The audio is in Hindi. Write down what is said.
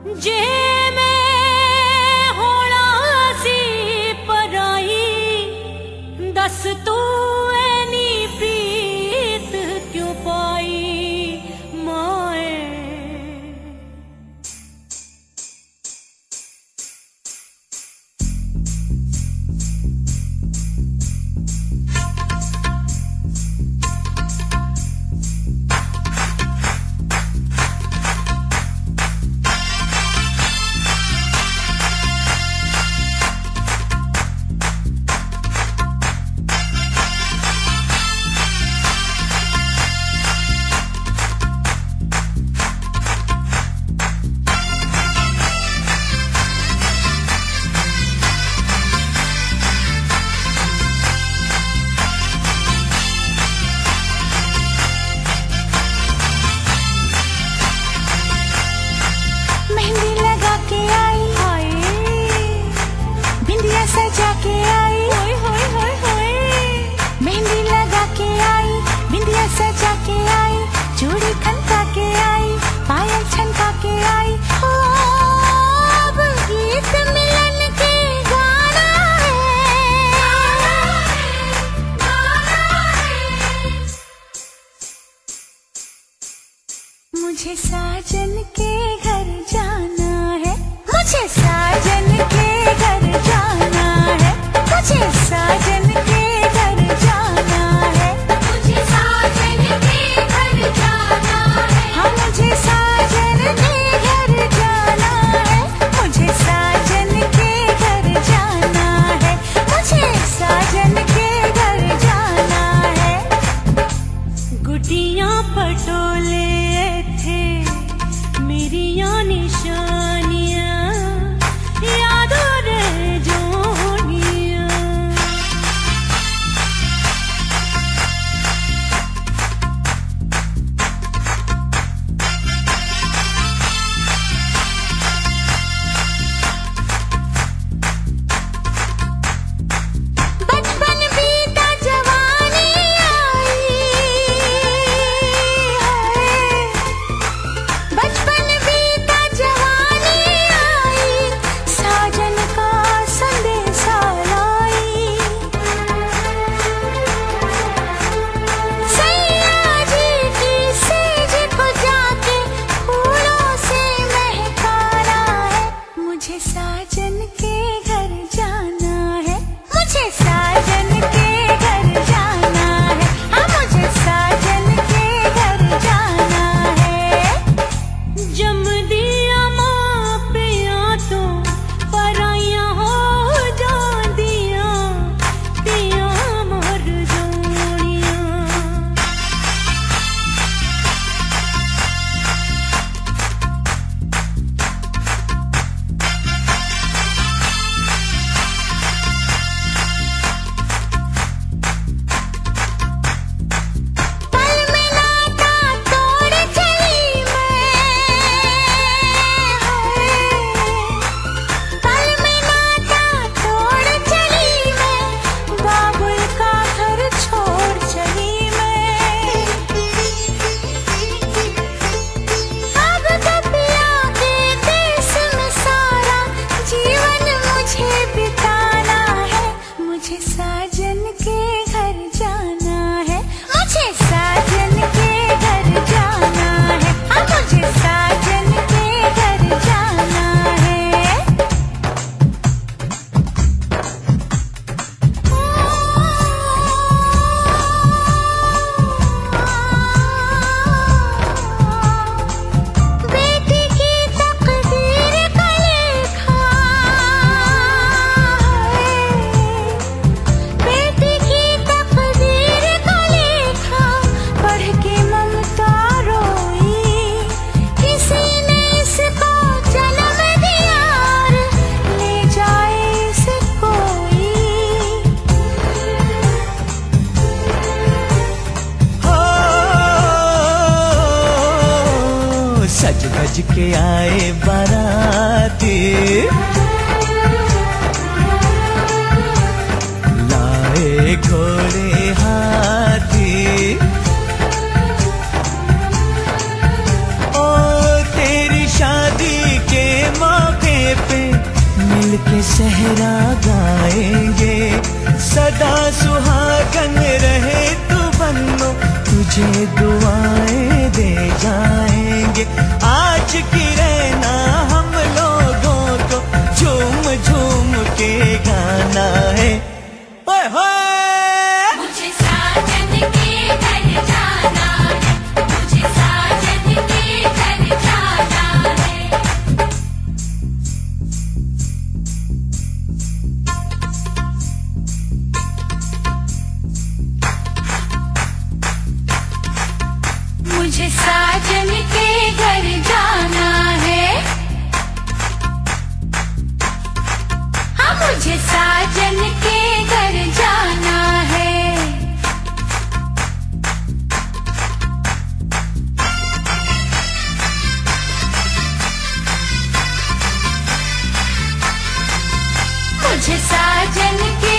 जे मैं होना सी पराई दस तू ऐनी प्रीत क्यों पाई माए। सजा के आई, होय होय होय होय, मेहंदी लगा के आई, बिंदिया सजा के आई, चूड़ी खनका के आई, पायल छनका के आई। हो अब गीत मिलन के गाना है, मुझे साजन के घर जाना है, मुझे साजन के घर जाना है, मुझे साजन के घर जाना है, मुझे साजन के घर जाना है, हाँ मुझे साजन के घर जाना है, मुझे साजन के घर जाना है, मुझे साजन के घर जाना है। गुटियां पटोले थे मेरिया निशानियां यादों रह जोनियां। बचपन बीता जवानी आई है, बचपन बीता जवानी आई, साजन का संदेशा लाई, सैया जी की सेज को जाके फूलों से महकाना है, मुझे साजन के घर जाना है, मुझे साजन के घर जाना है, हाँ मुझे साजन के घर जाना है। जम दिया माँ पिया तो पराइयां हो जांदिया पिया मर जोड़ियां। पल में नाता तोड़ चली मैं, पल में नाता तोड़ चली मैं, बाबुल का घर छोड़ चली मैं, अब दबिया के देश में सारा जीवन मुझे बिताना है, मुझे साजन के घर जाना है, मुझे साजन के घर जाना है, हाँ मुझे साजन के घर जाना है। बेटी की तकदीर का लेखा है, बेटी की तकदीर का लेखा, पढ़ के ममता रोई, किसी ने इसको जन्म दिया ले जाए इसे कोई। हो सज धज के आए बाराती, लाए घोड़े हाथी, ओ तेरी शादी के के सहरा गाएंगे, सदा सुहागन रहे तू बन्नो, तुझे दुआएं दे जाएंगे। आज की रहना हम लोगों को झूम झूम के गाना है। ओए होए मुझे साजन के घर जाना है, मुझे साजन के घर जाना है। मुझे साजन के घर जाना है, हाँ मुझे साजन के घर जाना है। मुझे साजन के